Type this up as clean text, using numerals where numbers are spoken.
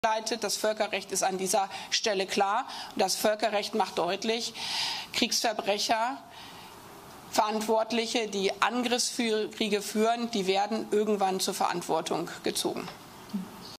Das Völkerrecht ist an dieser Stelle klar. Das Völkerrecht macht deutlich, Kriegsverbrecher, Verantwortliche, die Angriffskriege führen, die werden irgendwann zur Verantwortung gezogen.